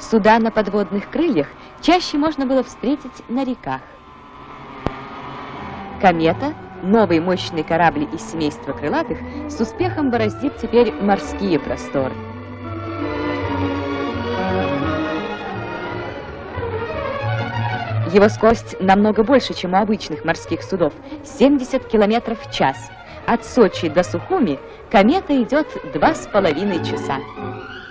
Суда на подводных крыльях чаще можно было встретить на реках. «Комета», новый мощный корабль из семейства крылатых, с успехом бороздит теперь морские просторы. Его скорость намного больше, чем у обычных морских судов – 70 км в час. От Сочи до Сухуми комета идет 2,5 часа.